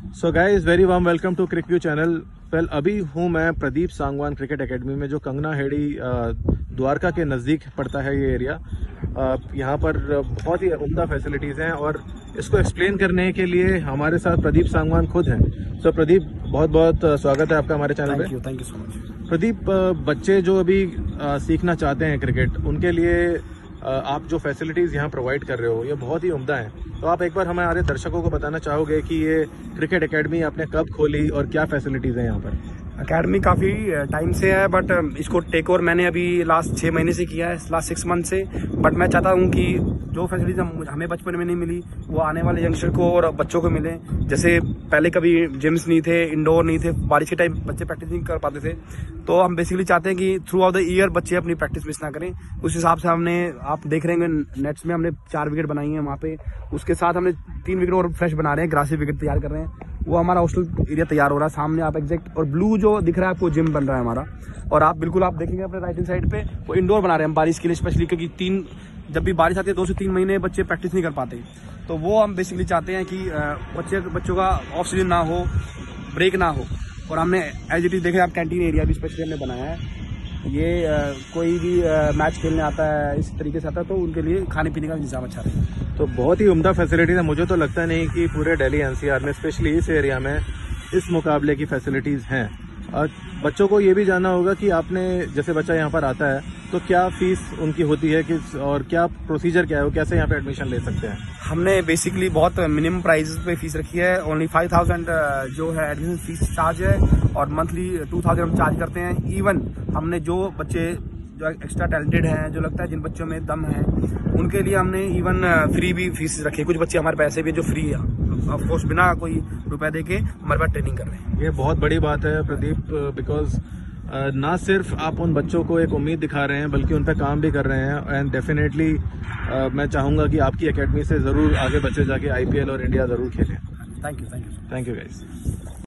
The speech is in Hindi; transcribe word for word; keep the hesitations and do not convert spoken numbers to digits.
So guys very warm welcome to Cric View channel. Well अभी हूँ मैं प्रदीप सांगवान क्रिकेट एकेडमी में, जो कंगना हेड़ी द्वारका के नज़दीक पड़ता है ये एरिया। यहाँ पर बहुत ही उम्दा फैसिलिटीज़ हैं और इसको एक्सप्लेन करने के लिए हमारे साथ प्रदीप सांगवान खुद हैं। सो so, प्रदीप, बहुत बहुत स्वागत है आपका हमारे चैनल पे। Thank you so much. Pradeep, बच्चे जो अभी सीखना चाहते हैं क्रिकेट, उनके लिए आप जो फैसिलिटीज़ यहाँ प्रोवाइड कर रहे हो ये बहुत ही उम्दा है। तो आप एक बार हमारे दर्शकों को बताना चाहोगे कि ये क्रिकेट एकेडमी आपने कब खोली और क्या फैसिलिटीज़ हैं यहाँ पर? एकेडमी काफ़ी टाइम से है, बट इसको टेक ओवर मैंने अभी लास्ट छः महीने से किया है, लास्ट सिक्स मंथ से। बट मैं चाहता हूँ कि जो फैसिलिटीज हमें बचपन में नहीं मिली वो आने वाले यंगस्टर को और बच्चों को मिले। जैसे पहले कभी जिम्स नहीं थे, इंडोर नहीं थे, बारिश के टाइम बच्चे प्रैक्टिस नहीं कर पाते थे, तो हम बेसिकली चाहते हैं कि थ्रू आउट द ईयर बच्चे अपनी प्रैक्टिस मिस ना करें। उस हिसाब से हमने, आप देख रहे हैं नेट्स में हमने चार विकेट बनाई है वहाँ पे। उसके साथ हमने तीन विकेट और फ्रेश बना रहे हैं, ग्रासी विकेट तैयार कर रहे हैं। वो हमारा हॉस्टल एरिया तैयार हो रहा है सामने आप एग्जैक्ट, और ब्लू जो दिख रहा है आपको जिम बन रहा है हमारा। और आप बिल्कुल आप देखेंगे अपने राइट हैंड साइड पे वो इंडोर बना रहे हैं हम बारिश के लिए स्पेशली, क्योंकि तीन जब भी बारिश आती है दो से तीन महीने बच्चे प्रैक्टिस नहीं कर पाते। तो वो हम बेसिकली चाहते हैं कि बच्चे बच्चों का ऑफ सीजन ना हो, ब्रेक ना हो। और हमने एज इट इज देखे आप कैंटीन एरिया भी स्पेशली हमने बनाया है। ये आ, कोई भी आ, मैच खेलने आता है इस तरीके से आता है, तो उनके लिए खाने पीने का इंतजाम अच्छा रहेगा। तो बहुत ही उम्दा फैसिलिटीज़ है। मुझे तो लगता नहीं कि पूरे दिल्ली एनसीआर में, स्पेशली इस एरिया में, इस मुकाबले की फैसिलिटीज़ हैं। और बच्चों को ये भी जानना होगा कि आपने, जैसे बच्चा यहाँ पर आता है तो क्या फीस उनकी होती है कि, और क्या प्रोसीजर क्या है, वो कैसे यहाँ पे एडमिशन ले सकते हैं? हमने बेसिकली बहुत मिनिमम प्राइस पे फीस रखी है। ओनली फाइव थाउजेंड जो है एडमिशन फीस चार्ज है, और मंथली टू थाउजेंड हम चार्ज करते हैं। इवन हमने जो बच्चे जो एक्स्ट्रा टैलेंटेड हैं, जो लगता है जिन बच्चों में दम है, उनके लिए हमने इवन फ्री भी फीस रखी है। कुछ बच्चे हमारे पैसे भी जो फ्री है, ऑफकोर्स बिना कोई रुपए दे के हमारे पास ट्रेनिंग कर रहे हैं। ये बहुत बड़ी बात है प्रदीप, बिकॉज ना सिर्फ आप उन बच्चों को एक उम्मीद दिखा रहे हैं बल्कि उन पर काम भी कर रहे हैं। एंड डेफिनेटली मैं चाहूँगा कि आपकी एकेडमी से ज़रूर आगे बच्चे जाके आईपीएल और इंडिया ज़रूर खेलें। Thank you thank you thank you guys.